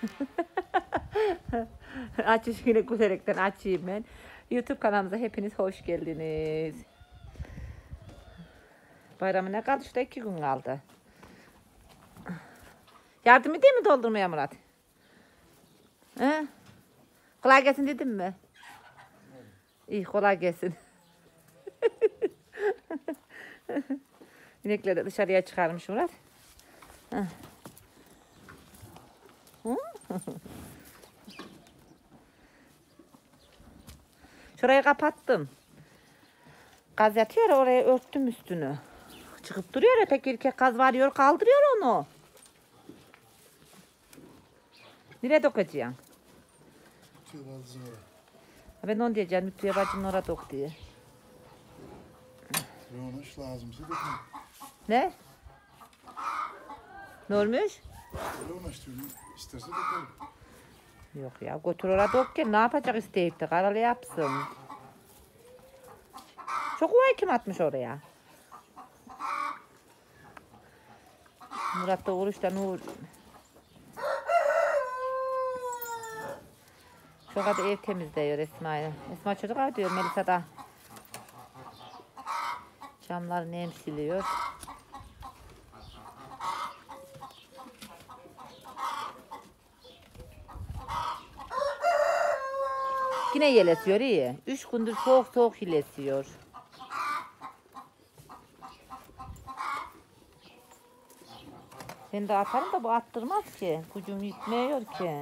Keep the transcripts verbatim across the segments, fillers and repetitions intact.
Açış yine gülerekten açayım ben. YouTube kanalımıza hepiniz hoş geldiniz. Bayramına kaldı, şurada iki gün kaldı. Yardım edeyim mi doldurmaya Murat? He? Kolay gelsin dedim mi? İyi, kolay gelsin. İnekleri dışarıya çıkarmış Murat. Şurayı kapattım. Kaz yatıyor, oraya örttüm üstünü. Çıkıp duruyor, öteki erkek kaz varıyor, kaldırıyor onu. Nereye dokuyacaksın? Ben onu diyeceğim, Mütüye bacının oraya dok diye. Rönoş lazımsa dökün. Ne? Ne olmuş? Rönoş diyorum, isterse dökerim. Yok ya, götür oraya dokken ne yapacak isteyip de karalı yapsın. Çok uvay kim atmış oraya? Murat da oruçta nur. Çok hadi ev temizliyor Esma'yı. Esma çocuk abi diyor, Melisa da camları nem siliyor. Yine yel esiyor iyi. Üç gündür soğuk soğuk yel esiyor. Ben de atarım da bu attırmaz ki. Gücüm yetmiyor ki.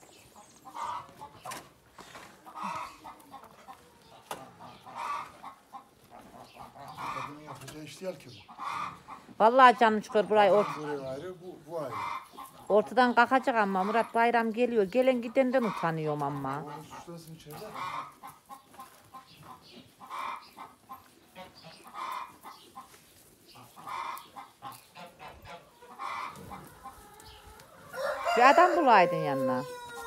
Kadının yapacağı iş değil ki bu. Vallahi canım çıkıyor burayı ort Buraya ayrı, bu, bu ayrı. ortadan kalkacak ama Murat bayram geliyor. Gelen gidenden utanıyorum ama. Onu suçlasın içeride. Bir adam bulaydın yanına.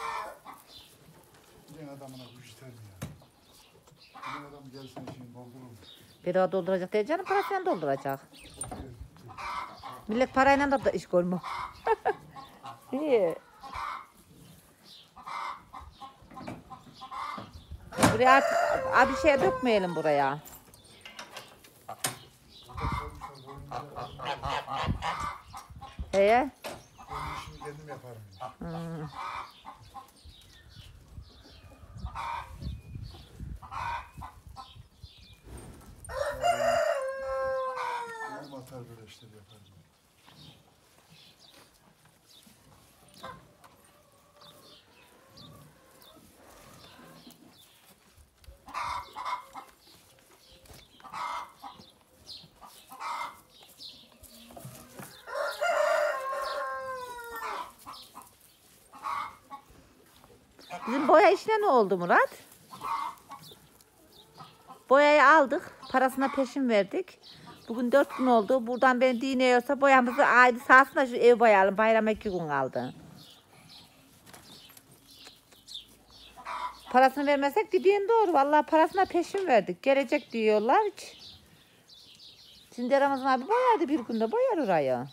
Bir adamına güç ister mi ya? Bir adam gelsin işini doldurur. Bedava dolduracak değil canım, parasıyla dolduracak. Millet parayla da iş görmüyor. İyi. Buraya artık abi şey dökmeyelim buraya. Heye? Benim işimi kendim yaparım. Hmm. Benim atar böyle işleri yaparım. Bizim boya işine ne oldu Murat? Boyayı aldık. Parasına peşin verdik. Bugün dört gün oldu. Buradan beni dinliyorsa boyamızı aydı sahasına şu ev boyayalım. Bayrama iki gün kaldı. Parasını vermesek dediğin doğru. Vallahi parasına peşin verdik. Gelecek diyorlar hiç. Şimdi Ramazan abi boyadı, bir günde boyar orayı.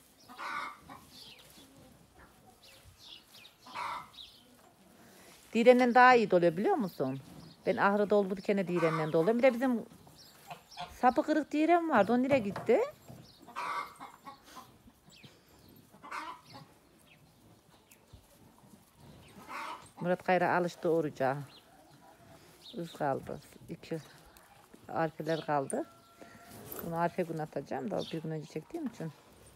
Direnden daha iyi doluyor biliyor musun? Ben ahırı doldururken de direnden doluyorum. Bir de bizim sapı kırık diren vardı. O nereye gitti? Murat Kayra alıştı oruca. Üz kaldı. İki arpeler kaldı. Bunu arpe gün atacağım da bir gün önce çektiğim için.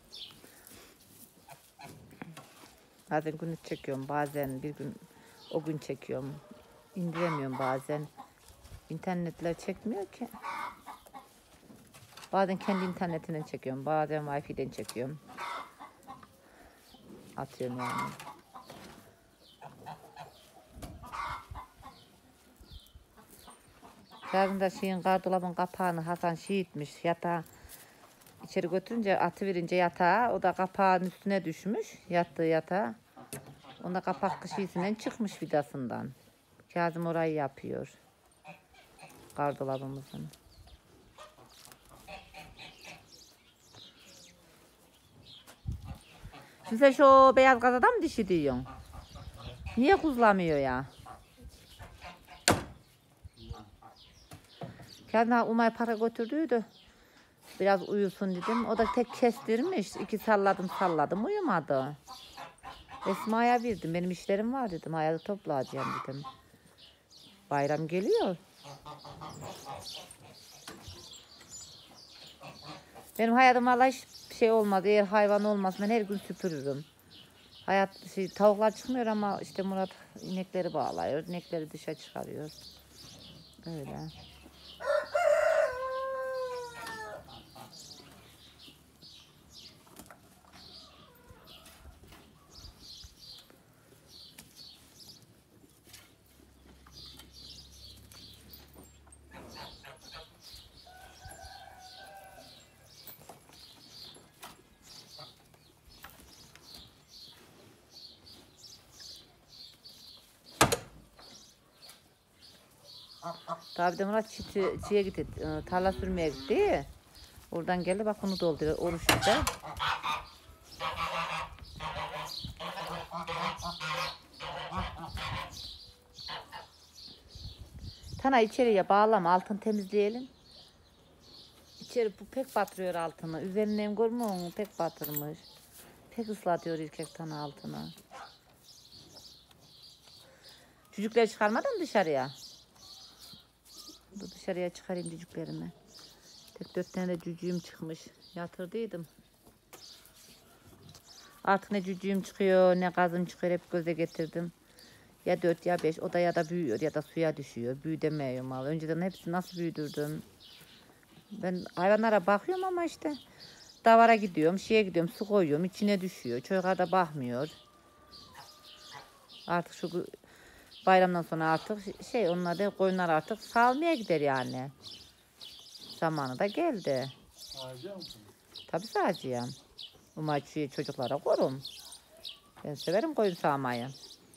Bazen günlük çekiyorum. Bazen bir gün o gün çekiyorum. İndiremiyorum bazen. İnternetler çekmiyor ki. Bazen kendi internetinden çekiyorum. Bazen Wi-Fi'den çekiyorum. Atıyorum yani. Yarın da şeyin gardırobun kapağını Hasan şey etmiş. Yatağı içeri götürünce atıverince yatağa, o da kapağın üstüne düşmüş. Yattığı yatağa. Onda kapak kışıyısından çıkmış vidasından. Kazım orayı yapıyor. Gardırobumuzun. Şimdi sen şu beyaz gazadan mı dişi diyorsun? Niye kuzlamıyor ya? Kendine Umay para götürdüydü. Biraz uyusun dedim. O da tek kestirmiş. İki salladım salladım uyumadı. Esma'ya verdim. Benim işlerim var dedim. Hayatı toplayacağım dedim. Bayram geliyor. Benim hayatım valla hiç şey olmaz. Eğer hayvan olmaz ben her gün süpürürüm. Hayat şey, tavuklar çıkmıyor ama işte Murat inekleri bağlıyor. İnekleri dışa çıkarıyor. Öyle. Tabii de Murat çiti, çiğe gitti, e, tarla sürmeye gitti. Oradan geldi bak bunu dolduruyor. Oruçta. Tana içeriye bağlama altın temizleyelim. İçeri bu pek batırıyor altını. Üzerinden görmüyor musun? Pek batırmış. Pek ıslatıyor erkek tana altını. Çocukları çıkarmadın dışarıya. Dur dışarıya çıkarayım cücüklerimi. Tek dört tane de cücüğüm çıkmış. Yatırdıydım. Artık ne cücüğüm çıkıyor ne gazım çıkıyor hep göze getirdim. Ya dört ya beş o da ya da büyüyor ya da suya düşüyor. Büyüdemiyorum abi. Önceden hepsini nasıl büyüdürdüm. Ben hayvanlara bakıyorum ama işte davara gidiyorum, şeye gidiyorum, su koyuyorum, içine düşüyor. Çocuklar da bakmıyor. Artık şu bayramdan sonra artık şey onlar da koyunlar artık sağılmaya gider yani. Zamanı da geldi. Sağacak mısın? Tabii sağacağım. Umarım çocuklara korum. Ben severim koyun sağmayı.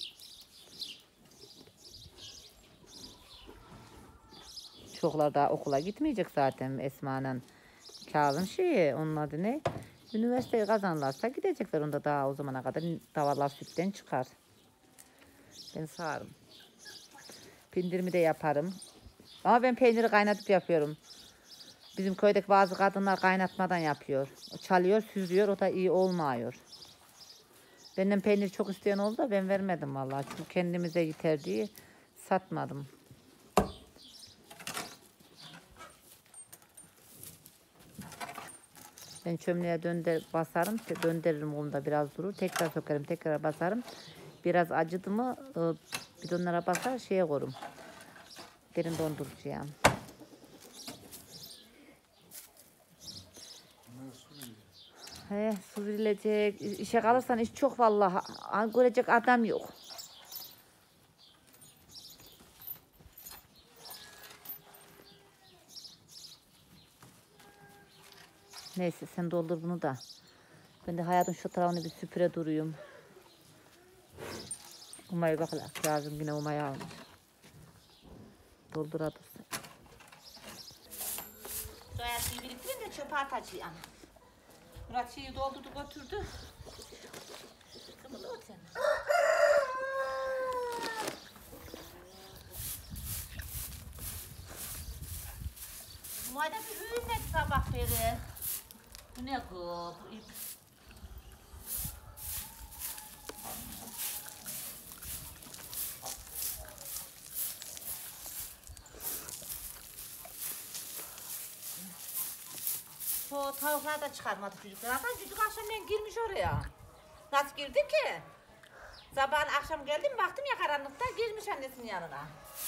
Çocuklar daha okula gitmeyecek zaten Esma'nın Kazım şeyi. Onun adı ne? Üniversiteyi kazanırlarsa gidecekler. Onda daha o zamana kadar davarlar sütten çıkar. Ben sağarım. Pindirimi de yaparım. Ama ben peyniri kaynatıp yapıyorum. Bizim köydeki bazı kadınlar kaynatmadan yapıyor. O çalıyor, süzüyor. O da iyi olmuyor. Benden peynir çok isteyen oldu da ben vermedim vallahi. Çünkü kendimize yeter diye satmadım. Ben çömleğe dönder basarım, döndürürüm onu da biraz durur. Tekrar sökerim, tekrar basarım. Biraz acıdı mı bidonlara basar şeye koyarım. Derin dondurucuya. He, su verilecek. İşe kalırsan iş çok vallahi. Görecek adam yok. Neyse sen doldur bunu da. Ben de hayatın şu tarafını bir süpüre duruyum. Umayı bak lazım yine umayı almış. Doldur adırsın. Soyasıyı biriktirin de çöpe atacağım. Murat şeyi doldurdu götürdü. Kımılı o sen. Umayda bir ürünmek sabah beri. Bu ne bu? O tavuklar da çıkarmadı çocuklar. Zaten çocuk akşamleyin girmiş oraya. Nasıl girdi ki? Sabahın akşam geldim baktım ya karanlıkta girmiş annesinin yanına.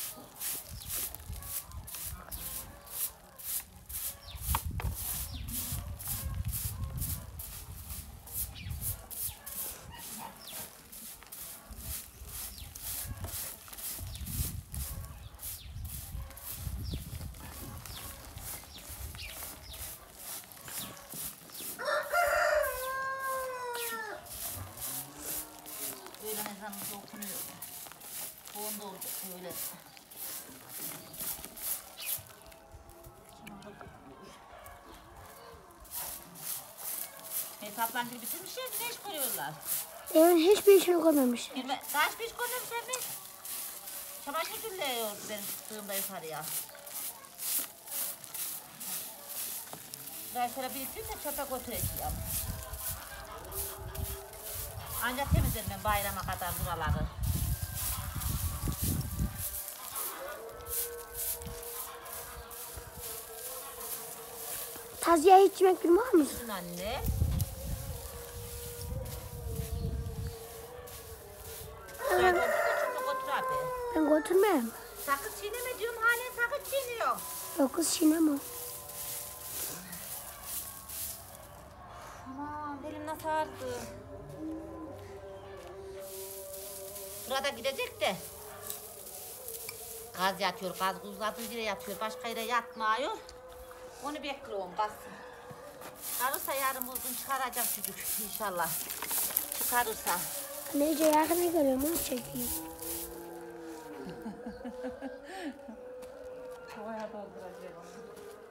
Ezanımız okunuyor. Onda oldu öyle. Hesaplandırı bitirmişler, ne iş koyuyorlar? Evin hiçbir işini görmemiş. Girme, kaç piş koydum sen mi? Çamaşır tülleyiyor benim çıktığımda yukarıya. Ben şöyle bir iteyim de çöpe götüreceğim. Ancak temizlerim ben bayrama kadar buraları. Taziye hiç yemek bilmiyor musun? Kızın anne. Ben götür de çöpe götür abi. Ben götürmem. Sakız çiğneme diyorum halen sakız çiğniyor. Yok kız şinem o. Aman belim nasıl ağrıdı. Burada gidecek de. Gaz yatıyor, gaz uzadığı yere yatıyor. Başka yere yatmıyor. Onu bekliyorum gaz. Çıkarırsa yarın bugün çıkaracağım çocuk inşallah. Çıkarırsa. Nece yakına geliyorum onu çekeyim. Havaya dolduracağım onu.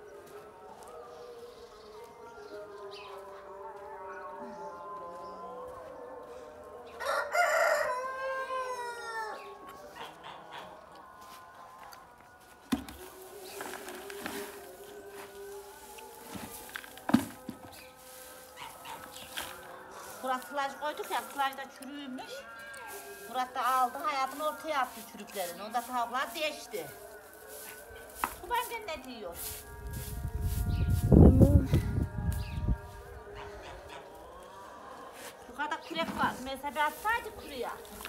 Murat sılaj koyduk ya, sılaj da çürüymüş. Murat da aldı, hayatını ortaya attı çürüklerin. Onda tavuklar değişti. Bu benden ne diyor? Bilmiyorum. Yukarıda kürek var. Mesela bir atsaydı kuruya.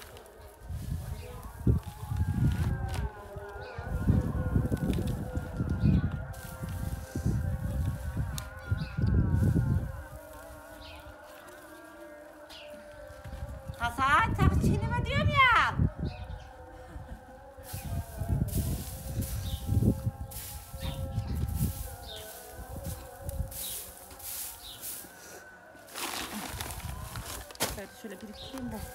Hasan, tak çiğneme diyorum ya. Şöyle, şöyle biriktireyim de.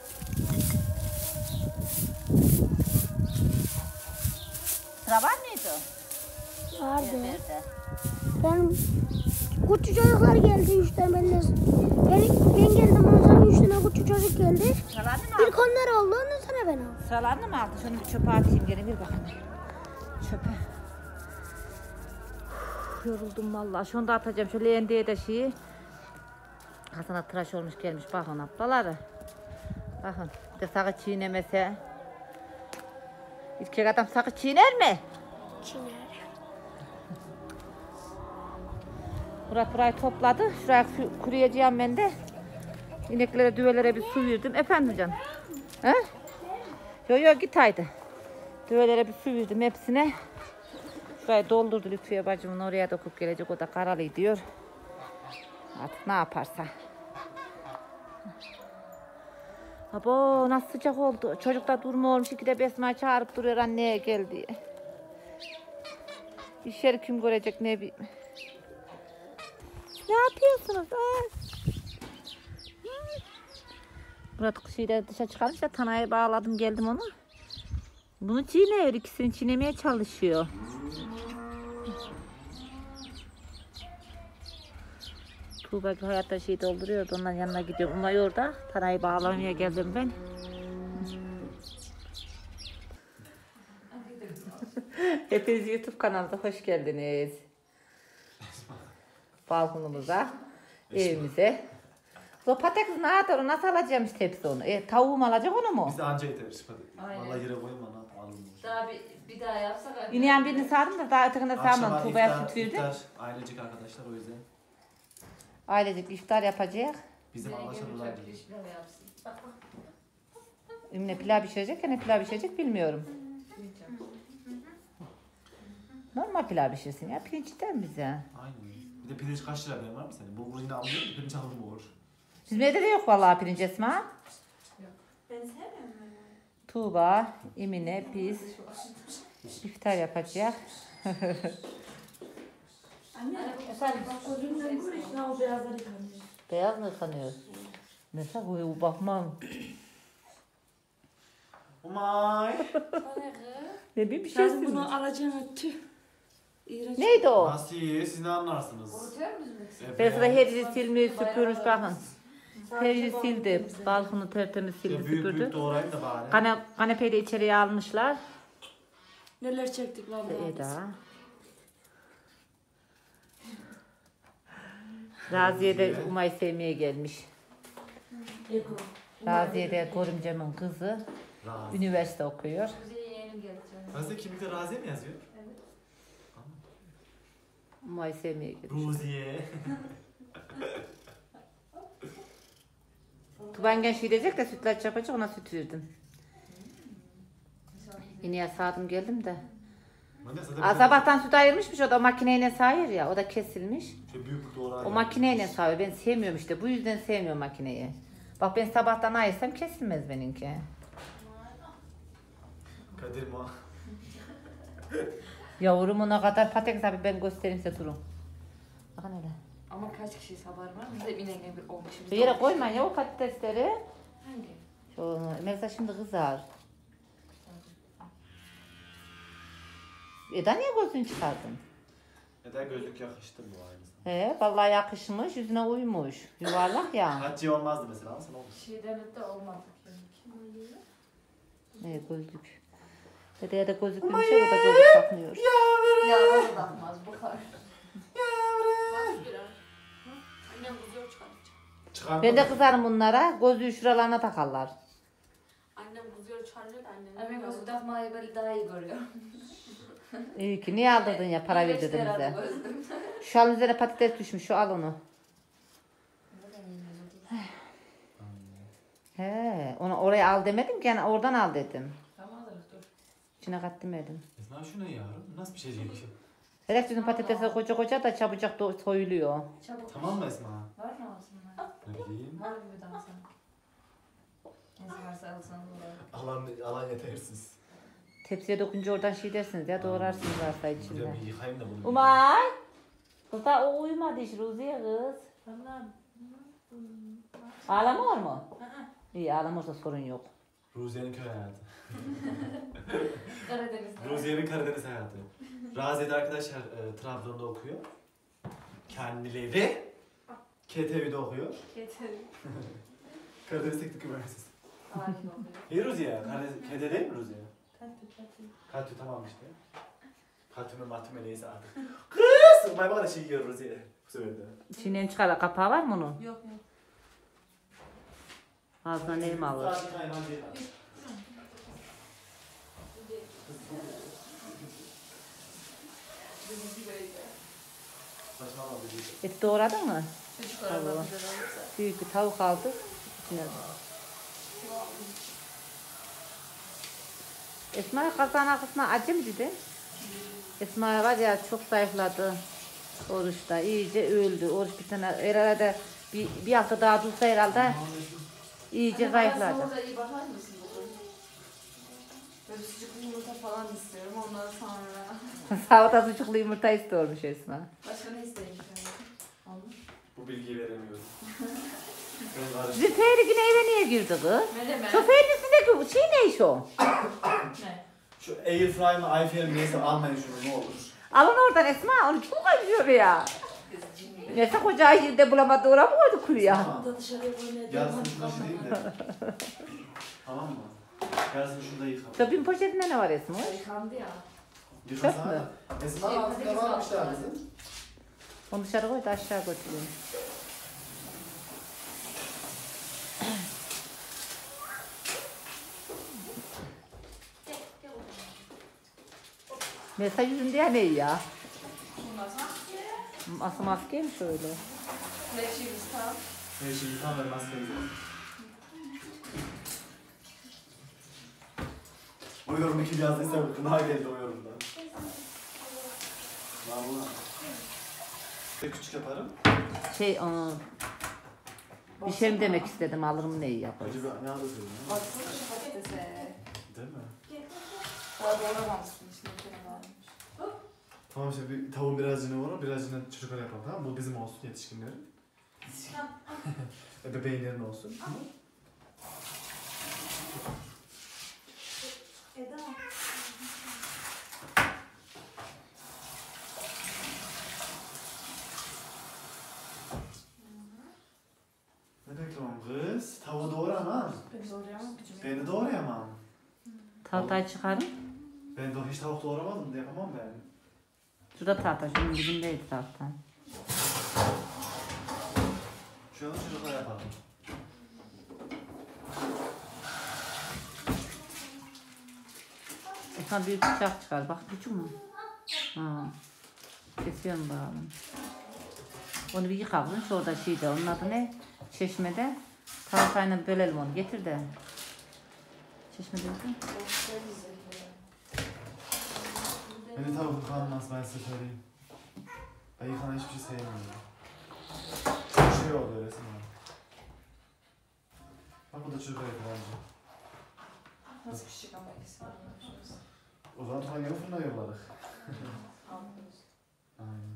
Sıra var mıydı? Vardı. Yerlerde. Ben küçük çocuklar geldi üç tane ben de. Ben, ben geldim ondan sonra üç tane küçük çocuk geldi. Sıralarını mı İlk aldın? onlar oldu ondan sonra ben aldım. Sıralarını mı aldın? Şunu bir çöpe atayım gene bir bakın. Çöpe. Uf, yoruldum vallahi. Şunu da atacağım. Şöyle endeye de şeyi. Hasan'a tıraş olmuş gelmiş. Bakın ablaları. Bakın. Bir de sakız çiğnemese. İlk adam sakız çiğner mi? Çiğner. Murat burayı topladı. Şuraya su- kuruyacağım ben de. İneklere, düvelere bir su verdim. Efendim canım. He? Yo yo git haydi. Düvelere bir su verdim hepsine. Şurayı doldurdu Lütfiye bacımın oraya dokup gelecek. O da karalı diyor. Artık ne yaparsa. Abo nasıl sıcak oldu. Çocuk da durmuyormuş. İkide Besma çağırıp duruyor anneye gel diye. İş yeri kim görecek ne bileyim. Ne yapıyorsunuz? Ha? Murat şeyde dışarı çıkarmış da Tana'ya bağladım geldim onu. Bunu çiğniyor, ikisini çiğnemeye çalışıyor. Tuğba hayatta şey dolduruyordu, onların yanına gidiyorum. Onlar orada, Tana'yı bağlamaya geldim ben. Hepiniz YouTube kanalımıza hoş geldiniz. Balkonumuza, evimize. O patates ne yapar? Nasıl alacağım işte hepsi onu? E, tavuğum alacak onu mu? Biz de anca yeteriz. Aynen. Vallahi yere koyma lan. Alınmış. Daha bir, bir daha yapsak. İneyen birini sardım da daha ötekinde sarmadım. Akşama Tuğba'ya iftar, süt verdim. iftar, ailecek arkadaşlar o yüzden. Ailecek iftar yapacak. Bizim anlaşılırlar gibi. Emine pilav pişirecek ya ne pilav pişirecek bilmiyorum. Normal pilav pişirsin ya. Pirinçten bize. Aynen. Bir de pirinç kaç lira benim var mı senin? Bulgur yine almıyor mu? Pirinç alır mı olur? Bizim evde de yok vallahi pirinç Esma. Ben sevmiyorum. Tuğba, Emine, biz iftar yapacak. Anne, sen gözümden gör işte o beyazları yıkanıyor. Beyaz mı kanıyor? Mesela bu bakmam. Umay. O ne kız? Ne bileyim bir şey Sen bunu alacaksın tüh. İğrenç. Neydi o? Nasıl iyi? Siz ne anlarsınız? Ortaya mı düzmek? Evet. Ben sana her yeri silmiş, süpürmüş bakın. Peri sildi. Balkonu tertemiz sildi, Ya büyük büyük süpürdü. doğrayayım da bari. Kane, kanepeyi de içeriye almışlar. Neler çektik vallahi. Eda. Raziye de Umay'ı sevmeye gelmiş. Ego. Raziye de görümcemin kızı. Razi. Üniversite okuyor. Razı kimlikte Raziye mi yazıyor? Umay'ı sevmeye gelmiş. Ruziye. Tuban genç gidecek de sütlaç yapacak, ona süt verdim. Yine sağdım geldim de. Ben de zaten Aa, sabahtan süt ayırmışmış, o da makineyle sağıyor ya, o da kesilmiş. Şöyle büyük doğrayayım. O makineyle sağıyor, ben sevmiyorum işte, bu yüzden sevmiyorum makineyi. Bak ben sabahtan ayırsam kesilmez benimki. Kadir ma. Yavrum ona kadar patates abi ben göstereyim size durun. Bakın öyle. Ama kaç kişi haber var? Biz de ineğine bir olmuşuz. Bir yere koymayın ya o patatesleri. Hangi? Şu, mesela şimdi kızar. Eda niye gözünü çıkardın? Neden gözlük yakıştı bu aynısı. He, vallahi yakışmış, yüzüne uymuş. Yuvarlak ya. Hatice olmazdı mesela ama sen olmuş. Şeyden de olmadı. Ne gözlük. Dedeye de gözlük bir şey, o da gözlük takmıyor. Ya bana bakmaz bu kadar. Annem kuzuyor çıkartacak. Çıkartma. Ben de kızarım bunlara, gözlüğü şuralarına takarlar. Annem kuzuyor çıkarıyor da annem. Annem gözlük takmayı böyle daha iyi görüyor. İyi ki, niye aldırdın ya, para ver dedim bize. Şu an üzerine patates düşmüş, şu al onu. He, onu oraya al demedim ki, yani oradan al dedim. Tamamdır dur. İçine kat demedim. Esma şu ne yavrum? Nasıl bir şey diyecek? Herkes bizim patatesi koca koca da çabucak do- soyuluyor. Çabuk. Tamam mı Esma? Var mı aslında? Ne bileyim. Var mı bir daha sen? Neyse varsa alsan olur. Alan, alan yetersiz. Tepsiye dokunca oradan şey dersiniz ya, doğrarsınız varsa Buraya içinde. bir yıkayayım da bunu. Umay! Kız da o uyumadı hiç Ruziye kız. Tamam. Ağlamıyor mu? İyi, ağlamıyorsa sorun yok. Ruziye'nin köy hayatı. Karadeniz'de. Ruziye'nin Karadeniz hayatı. Raziye'de arkadaşlar e, Trabzon'da okuyor. Kendileri K T V'de okuyor. Getir. Karadeniz Teknik Üniversitesi. Harika oluyor. İyi Ruziye. Karadeniz, K T değil mi Ruziye? Tatlı tatlı. Katü tamam işte. Katü mü matü mü neyse artık. Kız! Umay bana şey yiyor Ruziye. Bu sefer de. Çiğneyin çıkar, kapağı var mı onun? Yok yok. Ağzına neyim alır? Sadece hayvan değil. Saçmalama bir şey. Et doğradın mı? Çocuklar Tavuğu. da güzel olursa. Büyük bir tavuk aldık. İçine... Esma kazan arkasına acı mı dedi? Esma var ya çok zayıfladı. Oruçta iyice öldü. Oruç bir sene herhalde bir, bir hafta daha dursa herhalde iyice zayıfladı. Sonra iyi bakar mısın bu? Böyle sucuklu yumurta falan istiyorum ondan sonra. Sağda sucuklu yumurta istiyormuş Esma. Başka ne isteyeyim? Olmuş. Bu bilgiyi veremiyorum. Ben karıştım. Bizim Fehri yine eve niye girdi kız? Menemen. Şoförün üstündeki bu şey ne iş o? Ne? Şu Airfry mı iFair mi neyse almayın şunu ne olur. Alın oradan Esma, onu çok acıyor ya. Neyse koca yerde bulamadı, oraya mı koydu kuruya? Tamam. Da dışarıya koymaya Yarısını şuna şey değil de. Tamam mı? Yarısını şunda yıka. Çöpün poşetinde ne var Esma? Yıkandı ya. Yıkasana. mü? Esma Şey, altında patates varmış var. da kızım. Onu dışarı koy da aşağı götüreyim. Mesela yüzünde ya ne ya? Bunlar sana. Asıl maskeymiş öyle. Leşimiz tam. Her şeyi yıkan ve maskemiz var. O yorum iki yazdıysa kına geldi o yorumdan. Valla. Bir küçük yaparım. Şey onu... Bir şey mi demek istedim, alırım neyi yaparım. Acaba ne alıyorsun ya? Baksana şu patatese. Değil mi? Daha doğramamışsın işte. Ne varmış. Tamam şimdi bir tavuğun birazcını var, birazcını çocuklara yapalım tamam mı? Bu bizim olsun yetişkinlerin. Bebeğinlerin olsun. Eda. Ne beklemem Tahtayı çıkarın. Ben de hiç tavuk doğramadım da yapamam ben. Şurada tahta, şunun dibindeydi tahta. Şu an çocuklar yapalım. Esma büyük bıçak çıkar. Bak küçük mü? Ha. Kesiyorum bakalım. Onu bir yıkavun. Şurada şeyde. Onun adı ne? Çeşmede. Tahtayla bölelim onu. Getir de. Çeşmede mi? Beni tavuk yıkanmaz ben size söyleyeyim. Ben yıkanan hiçbir şey sevmiyorum. Bir şey oluyor resim var. Bak bu da çocuk ayıkı bence. Nasıl pişecek ama ikisi var. O zaman tuhan gibi fırına yolladık. Anlıyoruz. Aynen.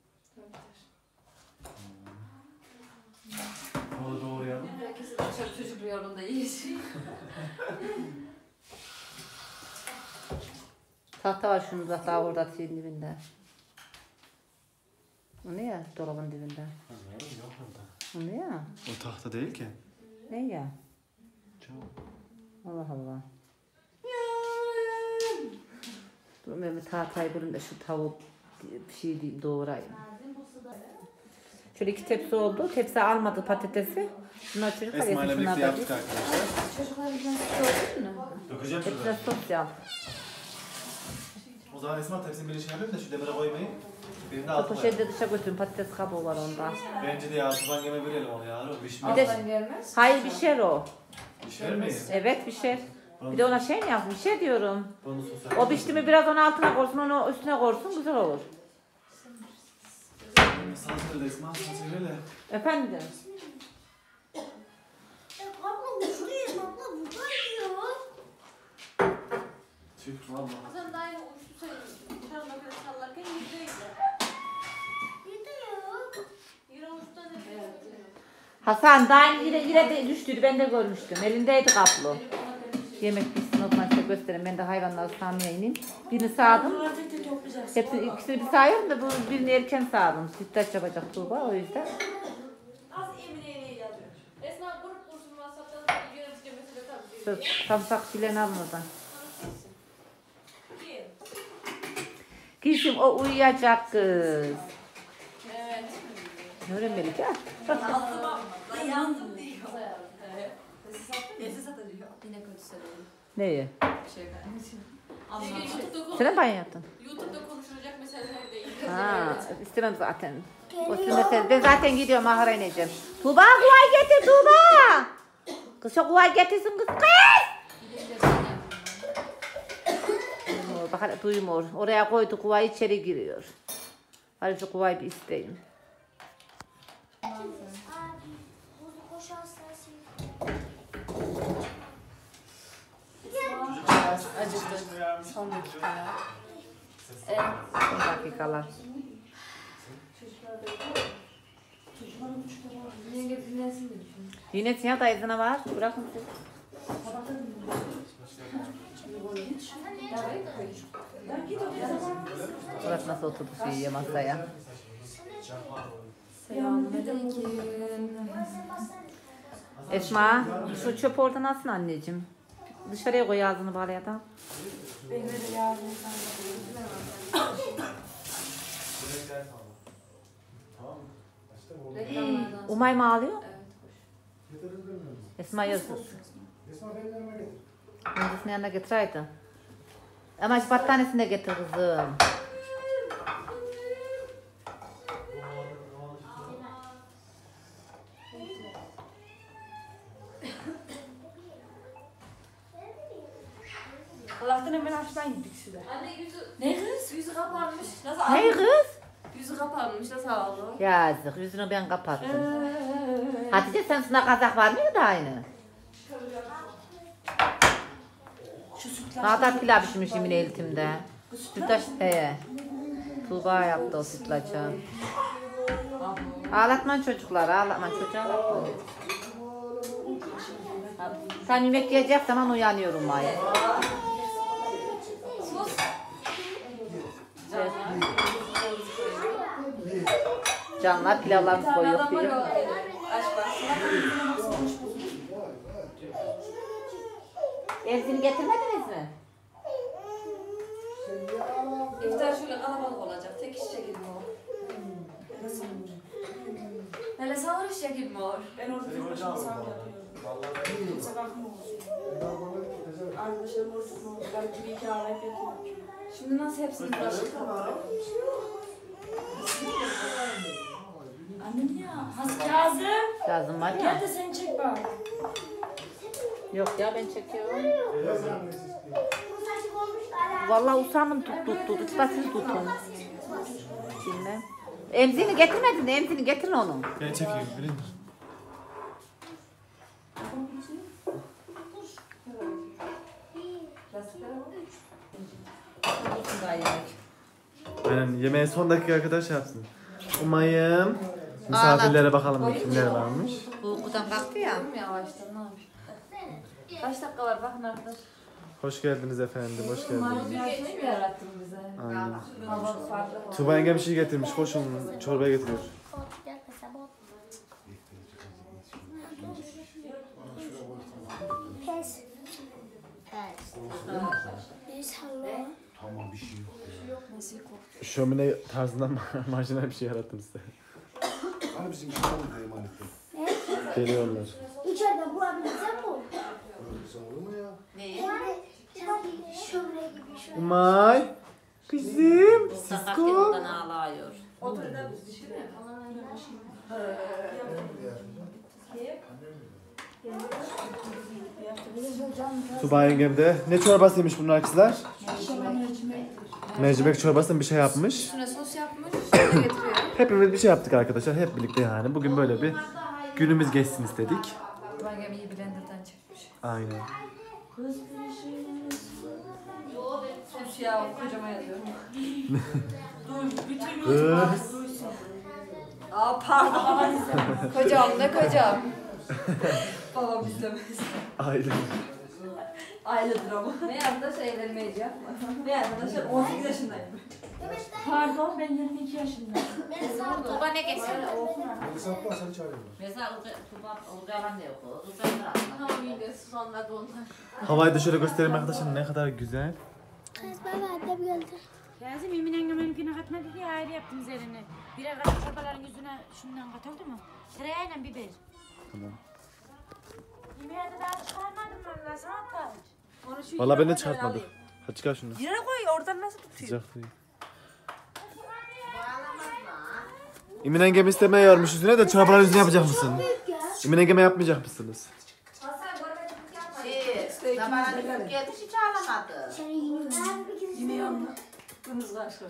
Tabii. Onu doğrayalım. Herkes dışarı çocuk rüyalarında yiyecek. Tahta var şunun da daha orada şeyin dibinde. O ne ya? Dolabın dibinde. Yok burada. O ne ya? O tahta değil ki. Ne ya? Çok. Allah Allah. Dur ben bir tahtayı bölün de şu tavuk bir şey diyeyim doğrayayım. Şöyle iki tepsi oldu. Tepsi almadı patatesi. Bunlar çocuklar Esma ile yesin, birlikte şunlar da yaptık bir- arkadaşlar. Çocuklar yüzünden gördün mü? Dökeceğim Hepsine şurada. sos yap. O zaman Esma tepsinin birini şey yapayım da şu demire koymayın. Birini de Bu altına poşeti dışa götürün. Patates kabuğu var onda. Bence de ya tuhan yeme verelim onu ya. O pişmiş. Bir de- Alttan gelmez. Hayır pişer o. Pişer mi? Evet pişer. Bir de ona şey mi yapsın? Bir şey diyorum. Bunu sosa. O pişti mi biraz onu altına korsun, onu üstüne korsun, güzel olur. Sana söyle Esma, sana söyle. Efendim? Abla şuraya abla buradaydı. Tüh valla. Sen daha yine uçtu sayın. Çarına göre sallarken yüzdeydi. Gidiyor. Yine uçtu ne? Evet, evet. Hasan daha yine, yine de düştüydü, ben de görmüştüm. Elindeydi kaplı. Yemek bitsin o zaman size göstereyim. Ben de hayvanları sağmaya ineyim. Birini sağdım. Hepsi, ikisini bir sağıyorum da bu birini erken sağdım. Sütlaç yapacak Tuğba o yüzden. Az Emine'ye yazıyor. Esma grup kursun WhatsApp'tan yönetici mesela tabii. Şu samsak filan alın oradan. Kim? Gülsüm o uyuyacak kız. Evet. Ne öğrenmeli ki? Altıma ben yandım diyor. Evet. Nesi satıyor? Yine kötü söylüyorum. Neyi? Bir şey vermişim. Çünkü YouTube'da, konu- Sen mi banyo yaptın? YouTube'da konuşulacak meseleler değil. Ha, istemem zaten. O sürmese ben zaten gidiyorum ahıra ineceğim. Tuğba kuvay getir Tuğba. Kız şu kuvay getirsin kız. Kız! Gidince ben yapayım. Duymuyor, bak hala duymuyor. Oraya koydu kuvayı içeri giriyor. Hadi şu kuvayı bir isteyeyim. Abi bu koşarsa Acıktı. Son dakika. Evet. Son dakikalar. Yenge dinlensin de düşün. Yine siyah dayısına var. Bırakın siz. Murat nasıl oturdu şu iyi masaya? Selamünaleyküm. Esma şu çöp oradan alsın anneciğim. Dışarıya koy ağzını bağlaya da. Benim de yarın sen Tamam mı? İşte bu. reklamlardan. Umay mı ağlıyor? Evet, hoş. Getirin demiyorum. Esma yazdı. Esma benim yanıma getir. Öncesinin yanına getireydi. Ama şu battanesini de getir kızım. Allah'tan hemen aşağıdan gittik size. Anne yüzü, Ne kız? Yüzü kapanmış. Nasıl Ne aldın? kız? Yüzü kapanmış. Nasıl aldın? Yazık yüzünü ben kapattım. Hatice sen suna kazak var mıydı aynı? Şu sütlaç. Bağdat pilav pişmiş yine eltimde. Sütlaç he. Tuğba yaptı o sütlaçı. Ağlatman çocuklar, ağlatman çocuğu ağlatman. Sen yemek yiyecek zaman uyanıyorum Maya. Evet. Canlar pilavlarımız koyuyor Adama diyor. yok. Aç bak. Evsini getirmediniz mi? İftar şöyle kalabalık olacak. Tek iş çekilme o. Hele sağır iş çekilme o. Ben orada tek başıma sağır yapıyorum. Kimse bakmıyor. Arkadaşlarım orada tutma. Belki bir iki ağlayıp yatıyor. Şimdi nasıl hepsini karşı kapatıyor? Annem ya. Has Kazım. Lazım var Gel ya. de sen çek bak. Yok ya ben çekiyorum. Vallahi usandım tut tut tut. Tut da siz tutun. Bilmem. Emzini getirmedin. Emzini getirin onu. Ben çekeyim. Bilin. Aynen yemeğe son dakika arkadaş yapsın. Umayım. Misafirlere bakalım kimler varmış. Bu uykudan kalktı ya. Yavaştan ne yapayım? Kaç dakika var bakın arkadaşlar. Hoş geldiniz efendim, hoş Umarım geldiniz. bir şey mi yarattın bize? Aynen. Hava farklı var. Tuba yengem bir şey getirmiş, koşun çorbaya getiriyor. Pes. Pes. Tamam bir şey yok. Şömine tarzından marjinal bir şey yarattım size. Hani bizim İstanbul'da emanette. Geliyorlar. İçeride bulabilsem bu. Sen olur mu ya? Neyi? Yani sanki şöyle gibi şöyle. Umay. Kızım. Uykudan kalktı oradan ağlıyor. Tuba yengem de ne çorbasıymış bunlar kızlar? Mercimek çorbasından bir şey yapmış. Üstüne sos yapmış, şöyle getiriyor. Hepimiz bir şey yaptık arkadaşlar, hep birlikte yani. Bugün böyle bir günümüz geçsin istedik. Ben gemiyi blenderdan çekmiş. Aynen. Sus ya, kocama yazıyorum. Kız. Aa pardon. Kocam da kocam. Babam izlemez. Aynen. Ailedir ama. Ne arkadaş evlenmeyeceğim. Ne arkadaşlar on sekiz yaşındayım. Pardon ben yirmi iki yaşındayım. Tuba ne geçsin? Hesap var seni çağırıyorlar. Mesela Tuba Urgalan da yok. Urgalan Tamam iyi de sus anladı onlar. Havayı da şöyle göstereyim arkadaşlar, ne kadar güzel. Kız baba annem geldi. Kazım Emin yengem benimkine katmadı diye ayrı yaptım üzerine. Birer kat çorbaların yüzüne şundan katıldı mı? Tereyağıyla biber. Tamam. Yemeğe de daha çıkarmadım valla saat kaç. Valla ben de çıkartmadım. Hadi çıkar şunu. Yere koy oradan nasıl tutuyor? Sıcak değil. İmin yengem istemeye yormuş yüzüne de çorbalar yüzüne yapacak mısın? İmin yengeme yapmayacak mısınız? Şey, zamanında çok geldi hiç ağlamadı. Senin yiyin. Yemeği anla. Kırmızı kaşlar.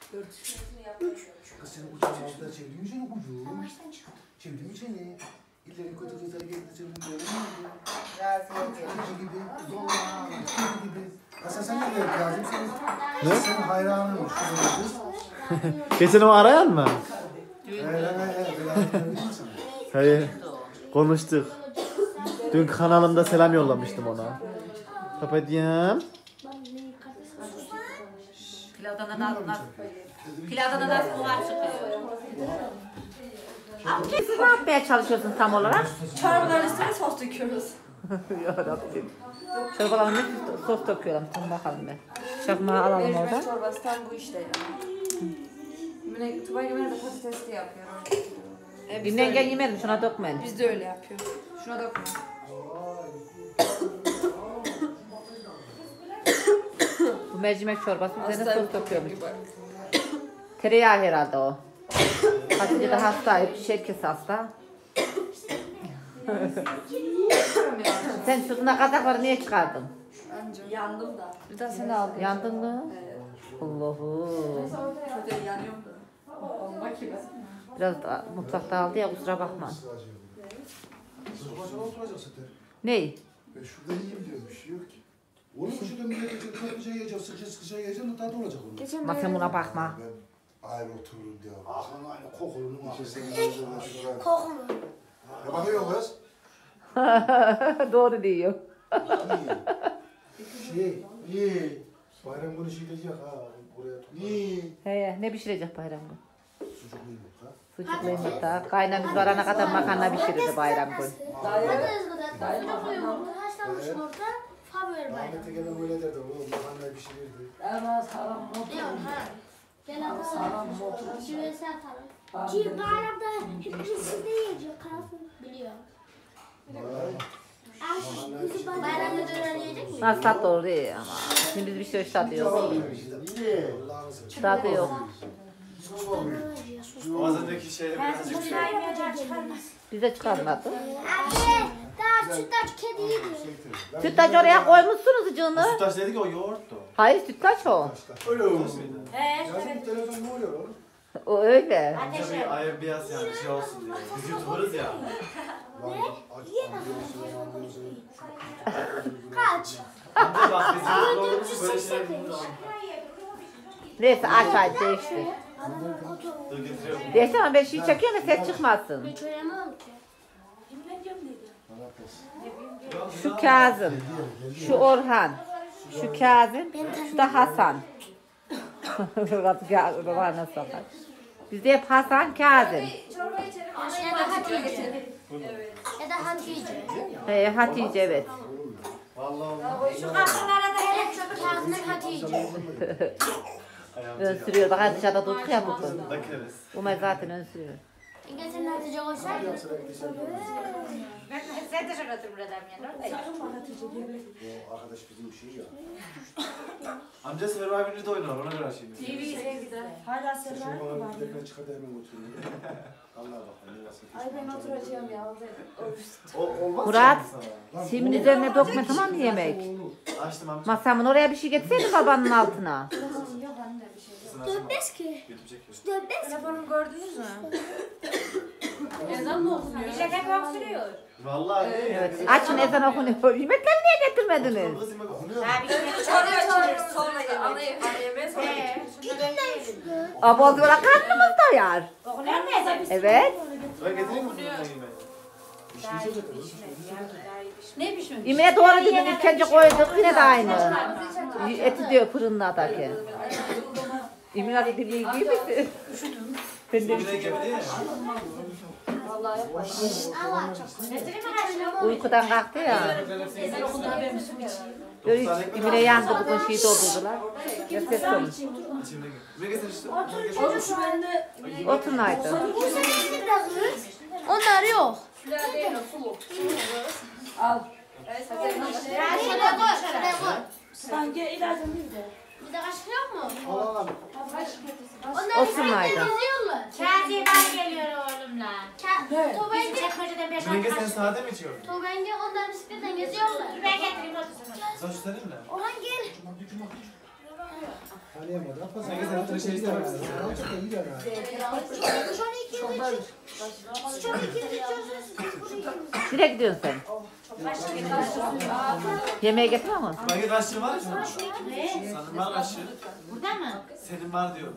Kız seni uçağın altında çeviriyor mu seni kucuğu? Çevirdi mi seni? İllerin kötü kızları geldi çevirdi mi? Kucu gibi, zorla, kucu gibi. Hasan sen ne diyorsun Kazım? Senin, Ne? senin hayranın şu kız. Geçen o arayan mı? He he he. Hayır. Konuştuk. Dün kanalımda selam yollamıştım ona. Papatya. Pilavdan da nasıl Pilavdan da nasıl buhar çıkıyor. Abi siz ne yapmaya çalışıyorsun tam olarak? Çorbaların üstüne sos döküyoruz. Yarabbim. Çorbalarına ne sos döküyorum. Tamam bakalım ben. Çakmağı alalım Mercimek oradan. çorbası tam bu işte ya. Yine Tuba Gemen'e de patatesli yapıyor. E, biz, de Dinlen gel öyle, yemedim şuna dökmeyin. biz de öyle yapıyoruz. Şuna dokma. Bu mercimek çorbası üzerine Hasta sos döküyormuş. gibi. Tereyağı herhalde o. Hatice de hasta, şeker hasta. Sen sırtına kazakları niye çıkardın? Yandım da. Bir daha seni aldım. Yandın mı? Evet. Allah'ım. Çok iyi yanıyorum da. Bomba gibi. Biraz da mutfakta aldı ya kusura bakma. Çocuk başına oturacak zaten. Ney? Ben şurada yiyeyim diyorum, bir şey yok ki. Oğlum şurada millet geçecek, çok bir şey yiyeceğim, sıkışa sıkışa yiyeceğim de tadı olacak onun. Geçen Ama sen buna bakma. Ben ayrı otururum diyor. Aklına aynı kokulunu içerisinde Kokulu. Ne bakıyor kız? Doğru diyor. Şey, iyi. Bayram günü şey diyecek ha, buraya tut. İyi. He, ne pişirecek bayram günü? Sucuklu yumurta. Sucuklu yumurta. Kaynamız varana kadar makarna pişirirdi bayram günü. Haşlanmış yumurta, ver bayram. Ahmet'e gelen öyle derdi. Oğlum makarnayı pişirirdi. Diyor ha. Gel atalım. Şurası atalım. Ki bayramda hepimiz sizde yiyecek. Kalsın biliyorum. Bayramda döner yiyecek mi? Nasıl tat doğru değil ama. Şimdi biz bir şey tadı yok. Allah'ını seversen. Tadı yok. O az önceki şeyle birazcık şey. Bize çıkarmadı. Anne daha sütlaç kedi yedi. Sütlaç oraya koymuşsunuz canım. Sütaş dedi ki o yoğurttu. Hayır sütlaç o. Öyle olmuş. Sütaş mıydı? Ya şimdi telefon ne oluyor oğlum? O öyle. Amca bir ayır beyaz yani şey olsun diye. Biz YouTuber'ız ya. Kaç. Amca bak biz YouTuber olduğumuz için böyle şeyler bilmiyoruz. Neyse aç aç değişti. Dur getiriyorum. Değişti ama ben şey çekiyorum da ses çıkmasın. Hiç öyle mi oldu? Şu Kazım, şu Orhan, şu Kazım, şu da Hasan. Orhan'a sokar. Bizde hep Hasan, Kazım. Çorba içelim. Ya da Hatice. Ya da Hatice. He, Hatice evet. Vallahi Şu kapılara da hele Kazım'ın Hatice. Ön sürüyor. Daha dışarıda tutku ya bugün. bakarız. Umay zaten ön sürüyor. İnge senin Hatice koysaydın. Ben sen de şaka oturup buradan yani. O arkadaş bizim bir şey ya. Amca Survivor'da oynar ona göre şimdi. T V sevgide. Hala Şimdi sever mi bana var? bir dakika çıkardı hemen oturuyor. Allah bak. ne nasıl Ay ben oturacağım ya. O olmaz Murat, mı sana? Simin üzerine dökme tamam mı yemek? Açtım amca. Masamın oraya bir şey getirseydin babanın altına. Yok anne bir şey. Kızın açma. Dönmez ki. YouTube çekiyor. Dönmez. Telefonumu gördünüz mü? Ezan mı okunuyor? İşte hep öksürüyor. Vallahi Evet. Açın ezan okunuyor. Yemekleri niye getirmediniz? Kız yemek okunuyor. Ha bir şey Çorba içeriz sonra yemek. Ana yemek. Ana yemeğe sonra yemek. Abaz böyle karnımız doyar. okunuyor mu ezan? Evet. Ben getireyim mi bunu yemeği? Ne pişmiş? Yemeğe doğru dedim. İlk önce koyduk. Yine de aynı. Eti diyor fırındaki. Yemin adı gibi iyi misin? Ben de Bir de gibi değil mi? Getireyim mi karşıma? uykudan kalktı ya. Ezan okunduğunda ben bir su içeyim. Böyle İmine yandı bugün şey doldurdular. Ya ses sorun. İçimde gibi. Bir getir işte. Oğlum şu bende. Oturmaydı. Onlar yok. Şuraya değil o suluk. Al. Şuraya koy. Şuraya koy. Sanki ilacım bir de. Bir de kaşık yok mu? Allah'ım. Onlar Oturmaydı. geziyorlar. Kazi ben geliyor oğlumla. Ka- Tuğba Bizim Enge, çekmeceden beş Yenge sen arkadaş. sade mi içiyorsun? Tuğba Enge onlar bisikletten geziyorlar. Ben getireyim otursun. Sen şu senin mi? Orhan gel. Tanıyamadı. Yapma Yenge sen ötürü şey istemek misin? Çok da iyi yani. Şu an iki yıl için. Şu an iki yıl içiyorsunuz. Nereye gidiyorsun sen? Yemeğe getirme mi? Bagi kaşığı var mı? Senin var kaşığı. Burada mı? Senin var diyorum.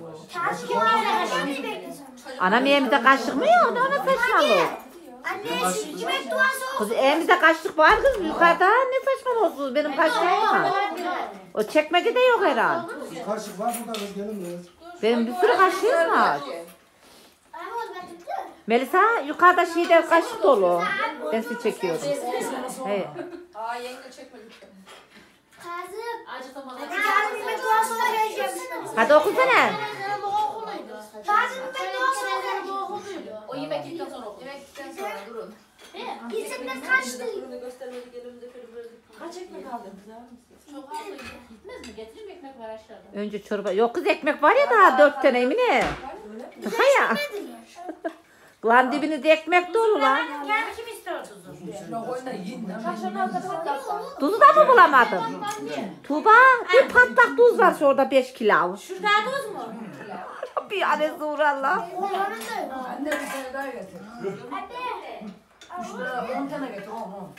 Anam evimizde kaşık mı yok? Ne ona saçmalık? Anne şu kime duası o? Kız evimizde kaşık var kız yukarıda. Ne saçmalıyorsunuz? Benim kaşığım var. O çekmecede yok herhalde. Karışık var burada kız gelin kız. Benim bir sürü kaşığım var. Ama ben tuttum. Melisa yukarıda şeyde kaşık dolu. Ben sizi çekiyorum. Hey. Aa yenge çekme lütfen. Kazım. Acıtamadan. Kazım kime duası o geleceğim. Hadi okusana. Bu okuluydu. Kazım kime duası o geleceğim. Bu okuluydu. O yemek yedikten sonra oku. Yemek yedikten sonra durun. İzimden kaçtı. Ürünü göstermedik elimizde kırıp böyle. Kaç ekmek aldın kız? Çok ağlıydı. Gitmez mi? Getireyim ekmek var aşağıda. Önce çorba. Yok kız ekmek var ya daha dört tane Emine. Daha ya. Lan dibinizde ekmek dolu lan. Yani kim istiyor tuzu? Tuzu da mı bulamadın? Tuğba bir patlak tuz var şurada beş kilo. Şurada tuz mu? Bir anne Allah. Onların da yok. Anne bir tane daha getir. Şurada on tane getir. on on.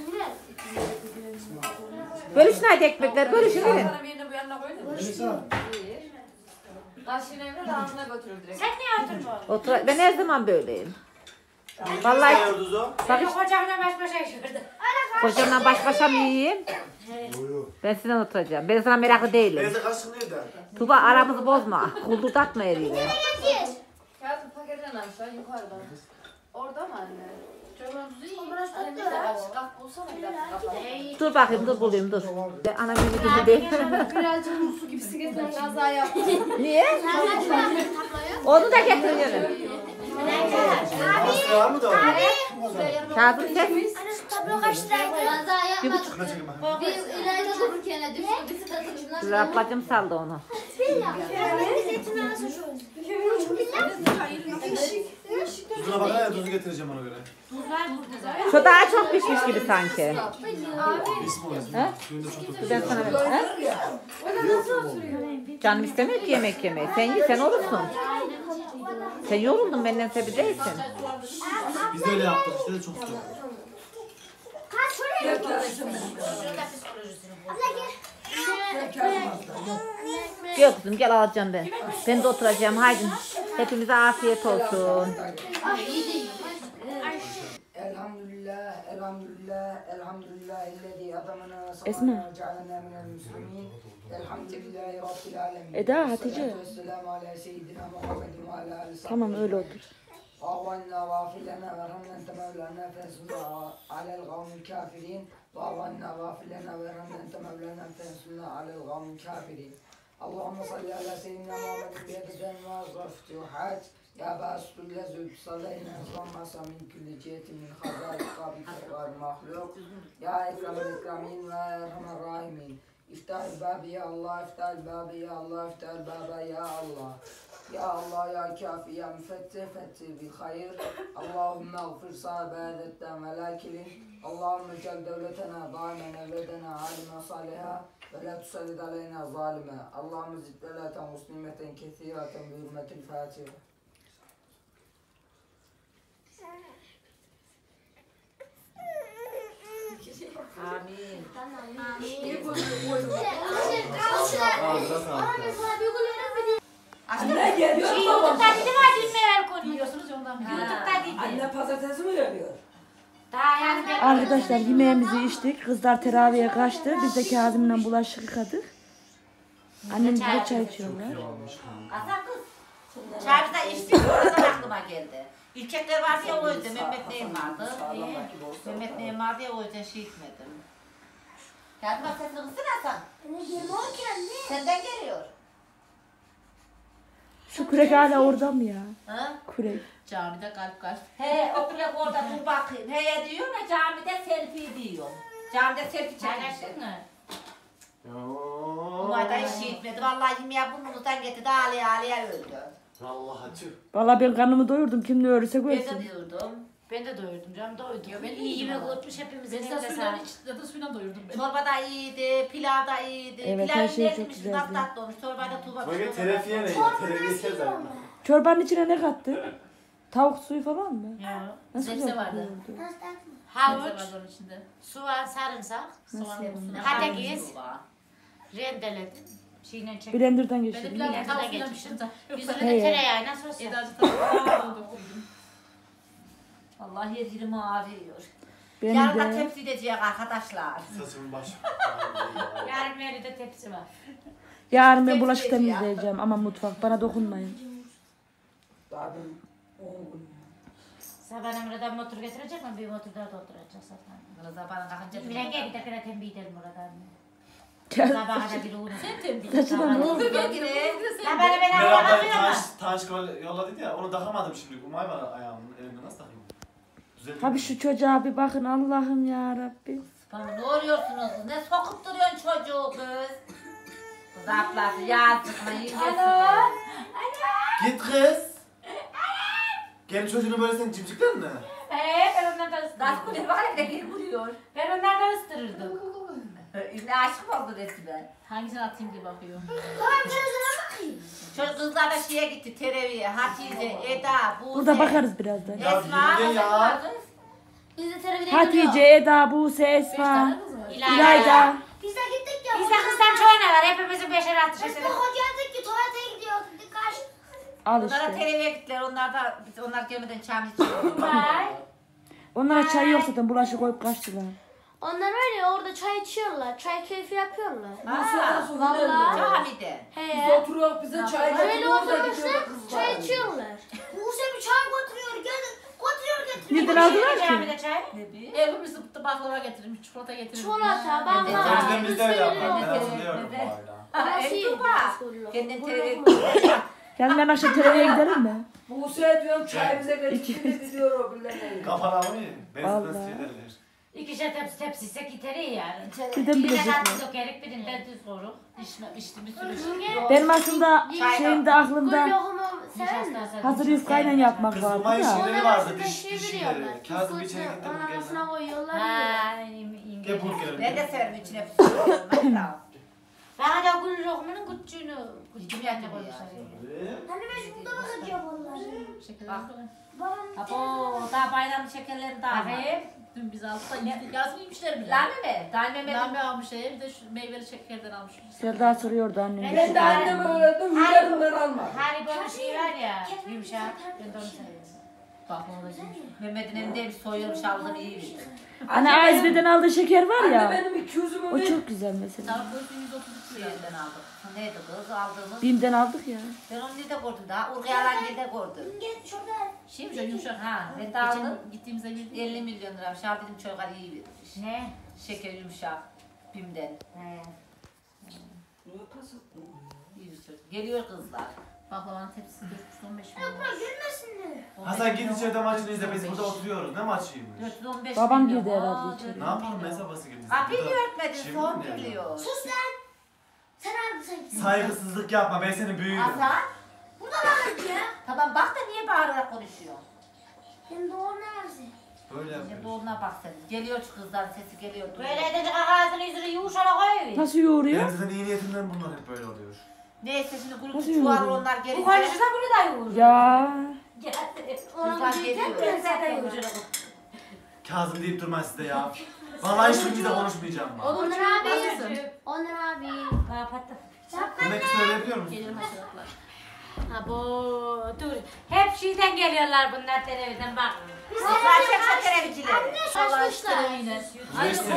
Bölüşün hadi ekmekler bölüşün verin. Sana birini bu yanına koy da. Melisa. Kaşığını evre ağzına götürür direkt. Sen niye oturma? Otur. Ben her zaman böyleyim. Vallahi Bak hiç ocağına baş başa yaşıyordu. kocamla baş başa mı yiyeyim? Ben sizden oturacağım. Ben sana meraklı değilim. Beyza kaşığı nerede? Tuğba aramızı bozma. Kulturdatma eriyle. Kağıtın paketinden aşağı yukarıda. Orada mı anne? Çorbanın tuzu iyi. Kalk bulsana bir dakika. Dur bakayım dur bulayım dur. Anam beni dedi. Birazcık Ursu gibisi getiren kaza yaptı. Niye? Onu da getiriyorum. Maske var mı da? Kağıdı ses. Tablo kaç liraydı? Kaza Bir yapmadı. buçuk. Bir ileride dururken düştü. Bisikletin ucundan Dur ablacım saldı onu. Tuzuna bakar ya tuzu getireceğim ona göre. Tuz var burada zaten. Şu daha çok pişmiş gibi sanki. İsmi o yüzden. He? Suyunda çok Dur tutuyor. ben sana vereyim. He? Canım istemiyor ki yemek yemeyi. Sen ye sen olursun. Sen yoruldun benden sebebi değilsin. Biz de öyle yaptık işte de çok tutuyor. Kaç şöyle. Gel kızım gel alacağım ben. Ben de oturacağım haydi. Hepimize afiyet olsun. Elhamdülillah, elhamdülillah, elhamdülillah ellezî adamana Esma. sabana cealena minel müslimîn. Elhamdülillahi rabbil âlemin. Eda, Hatice. Salatu vesselamu ala seyyidina Muhammedin ve ala âli Tamam öyle otur. Da'vanna vafilena ve rahmen temevlana fensunna alel gavmil kafirin. Da'vanna vafilena ve rahmen temevlana fensunna alel gavmil kafirin. Allahümme salli ala seyyidina Muhammedin biyediden ve azraftühat. Ya bastul lezül salayna zamasa min külli cihetin min hazal kabike var mahluk. Ya ekremel ekremin ve erhamer rahimin. İftahil babi ya Allah, iftahil babi ya Allah, iftahil baba ya Allah. Ya Allah ya kafi ya müfettih fettih bil hayır. Allahümme gfir sahabedetten ve lakilin. Allahümme cel devletena daimen evledena alime saliha. Ve la tusallid aleyna zalime. Allahümme zid veleten muslimeten kethiraten bi hürmetil Fatiha. Amin. Ağzına sağlık. Anne geliyor. Şey YouTube'da dedim ha dün meğer konuyorsunuz ondan. YouTube'da dedim. Anne pazartesi mi geliyor? Daha yani ben... Arkadaşlar yemeğimizi içtik. Kızlar teraviye kaçtı. Biz de Kazım'la bulaşık yıkadık. Annem bize çay içiyorlar. Hasan kız. Çayımızda içtik. Oradan aklıma geldi. İlkekler vardı ya o yüzden. Mehmet neyim vardı. Ee, Mehmet neyim vardı ya o yüzden şey içmedim. Yardıma sesini kızsın Hasan. Senden geliyor. Şu kürek hala orada mı ya? Ha? Kürek. Camide kalp kalp. He o kulak orada dur bakayım. He diyor ya camide selfie diyor. Camide selfie çekmişsin mi? Umayda hiç şey etmedi. Vallahi yemeğe burnumuzdan getirdi ağlaya ağlaya öldü. Vallahi tüh. Valla ben karnımı doyurdum. Kim ne öğürse Ben de görsün. diyordum. Ben de doyurdum canım doydum. Ben İyi yemek olmuş hepimizin Ben eline de suyla sağlık. iç, zaten suyla doyurdum ben. Çorba da iyiydi, pilav da iyiydi. Evet, Pilavın her şey çok neymiş, güzeldi. nasıl tatlı olmuş. Çorbayı da tuğba Böyle terefiye ne? Terefiye zaten. Çorbanın içine ne kattın? Tavuk suyu falan mı? Ya. Nasıl Sebze vardı. yapıyordu? Havuç, Sebze var onun içinde. soğan, sarımsak, Nasıl yapıyordu? patates, rendeledim. Şeyle çektim. Blender'dan Ben de geçirdim. pilav Blender'dan tavuk filan geçirdim. pişirdim. Yüzüne He de ya. tereyağıyla sos yaptım. Edacı tavuk da koydum. Vallahi her yerim ağrıyor. Ben Yarın da de. tepsi edecek arkadaşlar. Saçımın başı. Yarın menüde tepsi var. Yarın ben bulaşık temizleyeceğim ama mutfak. Bana dokunmayın. Daha ben on gün. Sabah Emre'den motor getirecek mi? Bir motorda da oturacak zaten. Bunu sabahın kalkınca Miren gel giderken tembih edelim oradan. Gel. Sabaha da bir uğruna. Sen tembih. Saçına ne oldu? Ya bana ben Merhaba anlatamıyorum ama. taş, taş kol yolladıydı ya onu takamadım şimdi. Umay var ayağımın elimde nasıl takayım? Düzelteyim Abi mi? şu çocuğa bir bakın Allah'ım ya Rabbi. Bana ne oluyorsunuz? Ne sokup duruyorsun çocuğu kız? Kız ablası yazık mı? Alo. Git kız. Gel çocuğunu böyle sen cimcikler mi? Eee ben onlardan Nasıl ısıtırdım. kuruyor? Bak hele bir kuruyor. Ben onlardan ısıtırdım. Ne aşık oldu resmen. Hangisini atayım diye bakıyor. Çocuk kızlar da şeye gitti, Tereviye, Hatice, Eda, Buse, Burada bakarız birazdan. Ya Esma, yürü ya. nasıl kız? Biz de televizyon Hatice, Eda, Buse, Beş Esma, tane kız var. İlayda. Biz de gittik ya. Bizde kızdan çoğu ne var? Hepimizin beşer altı Biz şeysi. de hocaydık ki tuvalete gidiyorduk. Kaç. Al Onlara işte. Tereviye gittiler, onlar da, biz onlar gelmeden çam içiyorlar. Vay. Onlara çay yok zaten bulaşık koyup kaçtılar. Onlar öyle orada çay içiyorlar. Çay keyfi yapıyorlar. Haa, Vallahi. camide. Biz He. oturuyoruz bize çay Öyle getiriyor da oturmuşlar gidiyorlar kızlar. çay içiyorlar. Buse bir çay götürüyor. Gel Nereden aldılar ki? Camide çay. Ne bir? Evimi zıptı baklava getirmiş, çikolata getirmiş. Çikolata, baklava. Önceden biz de öyle yapardık. Ben Evet, hatırlıyorum bu evet. arada. En tuba. Kendin tereyağ. Yani ben akşam tereyağıya giderim mi? Buse diyorum çayımıza getirdi gidiyor o bilemeyin. Kafanı almayı benzin Vallahi. nasıl ederler. İkişer tepsi tepsi sekiteri yani. Birden Birine bilecek katı mi? dökerek birinden düz koruk. İçme, içti bir sürü şey. Benim aslında şeyimde aklımda Gül lokumu sever misin? hazır yufkayla yapmak Kızılma vardı ya. işleri vardı, arasında diş şey dişleri. veriyorlar. Kazım Tuzlu içeri gitti onun bu arasına gelen. koyuyorlar. ya. Ha, Gel burger. Ben de severim içine pişiriyorum. bana da gül lokumunun küçüğünü Kim yaptı bu koymuşlar. Hani ben şurada bakacağım onları. Bak. Babam Apo daha bayram şekerlerini daha var. Bakayım. Dün biz aldık da yedik. Yazın yemişler bile. Lame mi? Dalme mi? Lame almış eve, bir de şu meyveli şekerden almış. Selda soruyordu annem. Ben de anneme öğrettim, yarımdan alma. Haribo'nun şeyi var ya, yumuşak. Ben de onu seviyorum. Baklava da yemiş. Mehmet'in elinde soyulmuş aldım iyi bildim. Hani A Z B'den aldığı şeker var Anne ya. benim iki yüzümü O ver. çok güzel mesela. Daha koysun yüz otuz iki lira. Yerden aldık. Neydi kız aldığımız? Bim'den aldık ya. Ben onu nerede gördüm daha? Urgayalan nerede gördüm. gel şurada. Şeymiş o yumuşak ha. Ben de Geçen aldım. gittiğimizde bildik. elli milyon lira. Şah dedim çocuklar iyi vermiş. Ne? Şeker yumuşak. Bim'den. He. İyi bir çocuk. Geliyor kızlar. Baklavanın tepsisi dört yüz on beş milyon. Bırak gülmesinler. Hasan git içeride maçını izle. Biz burada oturuyoruz. Ne maçıymış? dört yüz on beş Babam milyon. girdi herhalde Aa, içeri. Ne yapalım mesabası gibi. Kapıyı niye örtmedin? Şimdi Soğuk mi geliyor. Sus lan. Sen abi sen. Saygısızlık yapma. Ben senin büyüğüm. Hasan. Burada bak ya. Tamam bak da niye bağırarak konuşuyor? Hem doğru neresi? Böyle Şimdi yapıyor. oğluna bak sen. Geliyor şu kızların sesi geliyor. Böyle edince ağzını yüzünü yumuşana koyuyor. Nasıl yoğuruyor? Benim zaten iyi niyetimden bunlar hep böyle oluyor. Neyse şimdi grup Nasıl çuvar yürüdün? onlar gelince. Bu konuşursa bunu da yoğurur. Ya. Kızlar geliyor. Ben zaten yoğuracağım. Kazım deyip durma size ya. Vallahi hiçbirinizle konuşmayacağım ben. Onur abi. Onur abi. Kapattım. Demek ki böyle yapıyor musun? Gelirim haşeratlar. Ha bu dur. Hep şeyden geliyorlar bunlar televizyon bak. Kızlar şakşak televizcileri. Allah işte yine. Üniversite.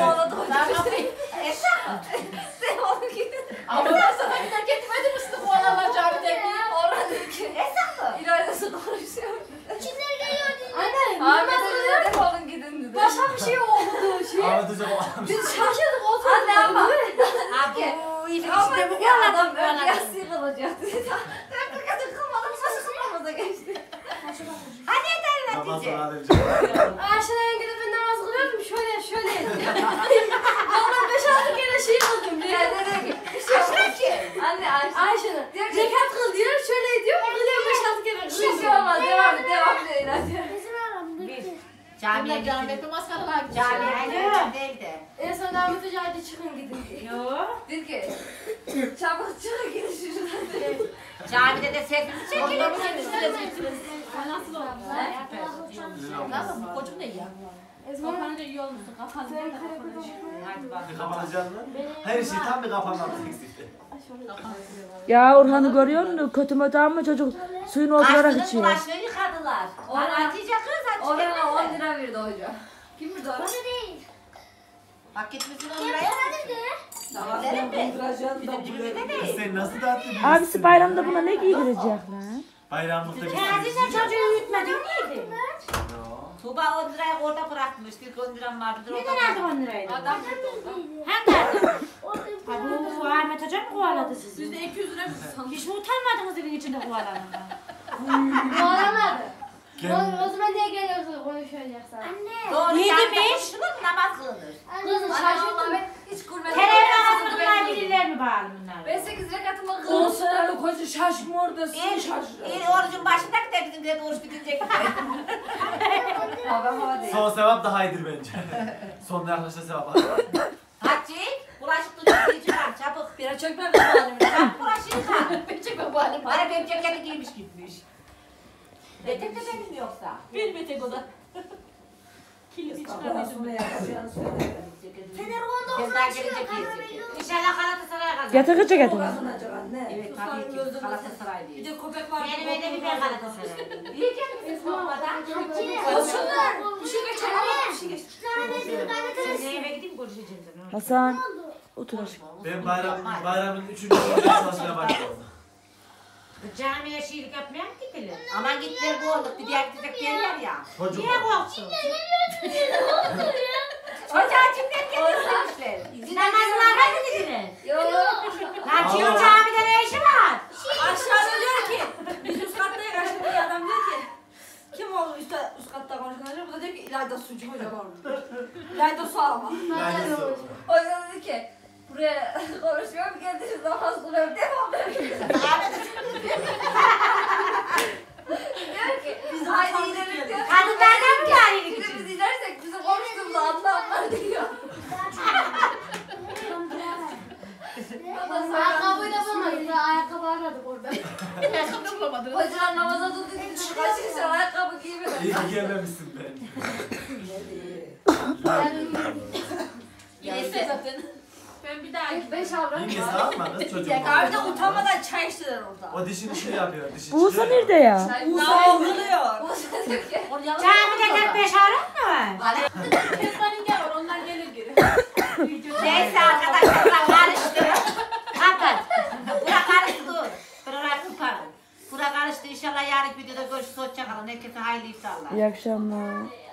Sen onu gidin. Ama ben sana bir terk etmedim üstü bu aralar camide. Orhan dedi ki. Esam mı? İlayda'sı konuşuyor. Kimler geliyor dedi. Anne. Ahmet dedi defolun gidin dedi. Başka bir şey oldu. Şey. Ağlatacak olan. Biz şaşırdık oturduk. Anne ama. Abi bu iyi işte bu Adam yalan. öyle yastığı kalacak dedi. Ben bir kadın kılmadım. Nasıl kılmamaza geçti. Hadi yeter Namaz Hatice. sonra edeceğim. Aşağıdan gidip ben namaz kılıyordum. Şöyle şöyle. Vallahi beş altı kere şey kıldım. Bir Ya dedi ki. Aşağı ki. Anne Ayşe. Ayşe'nin. Zekat kıl diyor. Şöyle diyor. Kılıyorum beş altı kere. Bir şey olmaz. Devam et. Devam et. İlayda'ya. Bizim aramda. Camiye Onlar camide gittim. kılmaz kadar gidiyor. Camiye gittim değil de. En son Ahmet Hoca hadi çıkın gidin. Yok. Dedi ki. Çabuk çıkın gidin şuradan dedi. Camide de selfie çekilir mi? Nasıl oldu? Nasıl? Bu kocuk ne ya? Kapanınca iyi olmuşsun. Kapanınca da kapanınca. Hadi bak. Bir kapanacaksın lan. Her şey tam bir kapanmadı eksikti. Ya Orhan'ı görüyor musun? Kötü mötü ama çocuk suyunu oturarak Kaçtınız içiyor. bulaşığı yıkadılar. Orhan- Hatice kız Hatice. Oraya on lira verdi hoca. Kim verdi oraya? Bak gitmişsin Kim oraya. sana dedi? Gidelim mi? Kaldıracağım da Bizim dibimizde Kız değil. sen nasıl dağıttın? Abisi bayramda buna ne giydirecek lan? Bayramlıkta bir Kendine çocuğu uyutmadın neydi? Tuğba on lirayı orada bırakmış. İlk on liram vardı. Neden aldın on lirayı? Adam verdi orada. Hangi adam? Ha bu Ahmet Hoca mı kovaladı sizi? Yüzde iki yüz lira mı sandın? Hiç mi utanmadınız evin içinde kovalanma? Bağlamadı. O, Kendi- o zaman niye geliyorsun konuşacaksan? Anne. Doğru İyi yani demiş. konuşulur mu? Namaz kılınır. Kızım Anne şaşırdım. vallahi ben hiç kurmedim. Televizyon kızlar bilirler mi bağlı bunlar? Ben sekiz rekatıma on kıldım. senelik koca şaşmıyor da sen İl, şaşırıyorsun. il orucun başındaki de bizim de oruç bitince Babam hava değil. Son sevap daha iyidir bence. Son yaklaşta sevap. Hatice, bulaşık tutuyor, çıkar çabuk. Bira çökmem bu halim. Çabuk bulaşığı yıka. Ben çökmem bu halim. Bana benim ceketi giymiş gitmiş. Etek de benim yoksa. Bir betek o da. Kilis çıkarmışım. Parasını yapacağını söyle. Fener onda Kızlar oturuyor. gelince Kamera giyecek. belli oldu. İnşallah Galatasaray'a kalır. Yatırıcı O getir. kazanacak anne. Evet tabii ki Gözüm Galatasaraylıyız. Bir de köpek var. Benim evde bir ben Galatasaray'ım. Yiyecek misin korkmadan? Olsunlar. Bir şey geçer. Bir şey geçer. Sana ne dedi Sen kaybedersin. eve gideyim görüşeceğim sana. Hasan otur aşkım. Ben bayram, bayramın üçüncü günü çalışmaya başladım. Camiye şiirlik yapmaya mı gidilir? Aman gittiler bu olduk. Bir diğer gidecek derler ya. Çocuk. Niye korktun? Çocuğa kimden geliyorlar? Namazlara mı gidilir? Yok. Lan Cihun camide ne işi var? Aşağıda diyor ki, biz üst kattayız, aşağıdaki adam diyor ki, kim oldu üst, üst katta konuşanlar? Bu da diyor ki İlayda Sucu hocam oldu. İlayda Su ama. Hoca dedi ki buraya konuşmuyorum geldiğiniz namaz kılıyorum devam ediyorum. Diyor ki biz haydi inelim diyor. Kadınlardan mı yani? Biz de biz inersek bizim konuştuğumuzu anlamlar diyor. Ayakkabıyla bulmadık. Ayakkabı aradık orada. Ayakkabı bulamadım. Hocalar namaza tuttu dedi. Kaç kişi ayakkabı giymiyor. İyi ki gelmemişsin ben. Neyse zaten. Ben bir daha gideyim. Beş avrat. İngiliz ne yapma kız çocuğum. Kahvede utanmadan çay içtiler orada. O dişini şey yapıyor. Dişi Buse çıkıyor. nerede ya? Uzağa oluyor. Camide tek beş avrat mı var? Kezban'ın gel var, onlar gelir geri. Neyse arkadaşlar bura karıştı. Kapat. Bura karıştı. Bura kapat. Bura karıştı. İnşallah yarın videoda görüşürüz. Hoşçakalın. Herkese hayırlı iftarlar. İyi akşamlar.